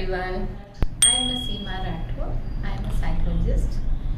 everyone. I am Seema Rathod. I am a psychologist.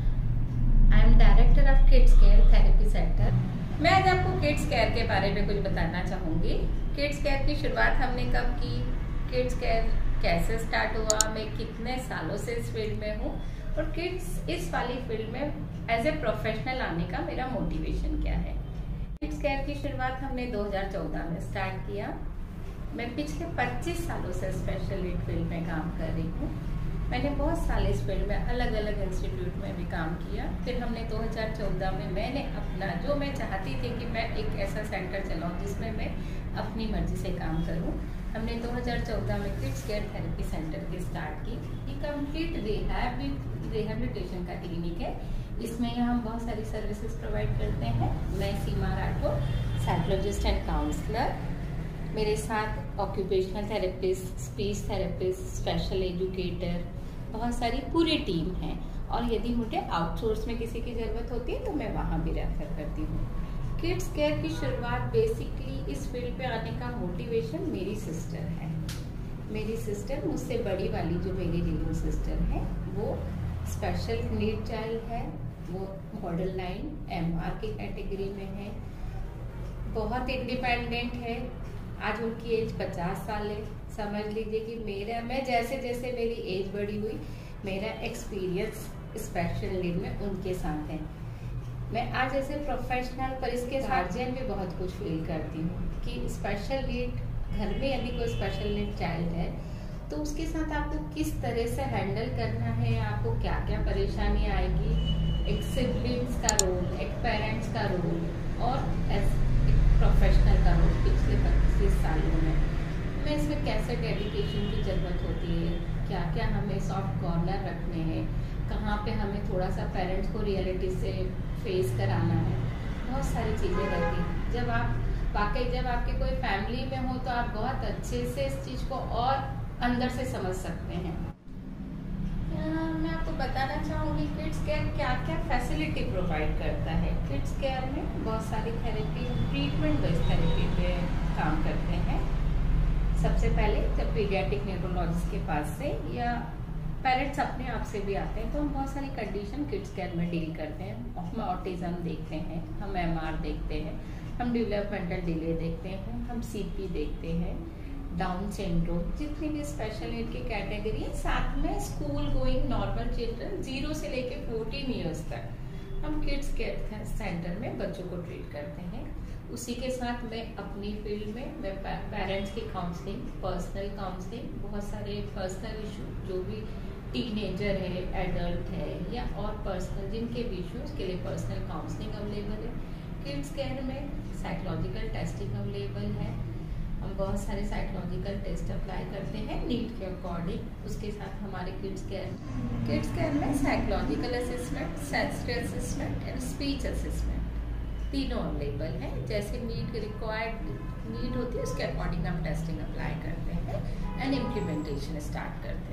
I am director of Kids Care Therapy Center. मैं आज आपको kids care के बारे में कुछ बताना चाहूँगी। किड्स केयर की शुरुआत हमने कब की, किड्स केयर कैसे स्टार्ट हुआ, मैं कितने सालों से इस फील्ड में हूँ और किड्स इस वाली फील्ड में एज ए प्रोफेशनल आने का मेरा मोटिवेशन क्या है। किड्स केयर की शुरुआत हमने 2014 में स्टार्ट किया। मैं पिछले 25 सालों से स्पेशल नीड फील्ड में काम कर रही हूँ। मैंने बहुत साल इस फील्ड में अलग अलग इंस्टीट्यूट में भी काम किया। फिर हमने 2014 में मैंने अपना जो मैं चाहती थी कि मैं एक ऐसा सेंटर चलाऊँ जिसमें मैं अपनी मर्जी से काम करूँ, हमने 2014 में किड्स केयर थेरेपी सेंटर की स्टार्ट की। ये कंप्लीट रिहेबिलिटेशन का क्लिनिक है। इसमें हम बहुत सारी सर्विसेज प्रोवाइड करते हैं। मैं Seema Rathore, psychologist and counsellor. मेरे साथ occupational therapist, speech therapist, special educator, बहुत सारी पूरी टीम है। और यदि मुझे आउटसोर्स में किसी की ज़रूरत होती है तो मैं वहाँ भी रेफर करती हूँ। किड्स केयर की शुरुआत बेसिकली इस फील्ड पे आने का मोटिवेशन मेरी सिस्टर है। मेरी सिस्टर, मुझसे बड़ी वाली जो मेरी रियल सिस्टर है, वो स्पेशल नीड चाइल्ड है। वो मॉडल लाइन MR की कैटेगरी में है, बहुत इंडिपेंडेंट है। आज उनकी एज 50 साल है। समझ लीजिए कि मैं जैसे जैसे मेरी एज बड़ी हुई, मेरा एक्सपीरियंस स्पेशल नीड में उनके साथ है। मैं आज ऐसे प्रोफेशनल पर इसके गार्जियन भी बहुत कुछ फील करती हूँ कि स्पेशल नीड घर में यदि कोई स्पेशल नीड चाइल्ड है तो उसके साथ आपको किस तरह से हैंडल करना है, आपको क्या क्या परेशानी आएगी, एक सिबलिंग्स का रोल, एक पेरेंट्स का रोल और एक प्रोफेशनल का रोल पिछले 25 सालों में मैं इसमें कैसे डेडिकेशन की ज़रूरत होती है, क्या क्या हमें सॉफ्ट कॉर्नर रखने हैं, कहाँ पे हमें थोड़ा सा पेरेंट्स को रियलिटी से फेस कराना है, बहुत सारी चीज़ें रहती हैं। जब आपके कोई फैमिली में हो तो आप बहुत अच्छे से इस चीज़ को और अंदर से समझ सकते हैं। मैं आपको बताना चाहूँगी किड्स केयर क्या क्या फैसिलिटी प्रोवाइड करता है। किड्स केयर में बहुत सारी थेरेपी, ट्रीटमेंट बेस्ड थेरेपी पे काम करते हैं। सबसे पहले जब पीडियाट्रिक न्यूरोलॉजिस्ट के पास से या पेरेंट्स अपने आप से भी आते हैं तो हम बहुत सारी कंडीशन किड्स केयर में डील करते हैं। हम ऑटिज्म देखते हैं, हम MR देखते हैं, हम डेवलपमेंटल डिले देखते हैं, हम CP देखते हैं, डाउन सिंड्रोम, जितनी भी स्पेशल नीड की कैटेगरी है। साथ में स्कूल गोइंग नॉर्मल चिल्ड्रन 0 से लेके 14 ईयर्स तक हम किड्स केयर सेंटर में बच्चों को ट्रीट करते हैं। उसी के साथ मैं अपनी फील्ड में मैं पेरेंट्स की काउंसलिंग, पर्सनल काउंसलिंग, बहुत सारे पर्सनल इशू जो भी टीनेजर है, एडल्ट है या और पर्सनल जिनके भी इशू, उसके लिए पर्सनल काउंसलिंग अवेलेबल है। किड्स केयर में साइकोलॉजिकल टेस्टिंग अवेलेबल है। हम बहुत सारे साइकोलॉजिकल टेस्ट अप्लाई करते हैं नीड के अकॉर्डिंग। उसके साथ हमारे किड्स केयर में psychological assessment, sensory assessment and speech assessment तीनों अवेलेबल है। जैसे नीड रिक्वायर्ड नीड होती है उसके अकॉर्डिंग हम टेस्टिंग अप्लाई करते हैं एंड इम्प्लीमेंटेशन स्टार्ट करते हैं।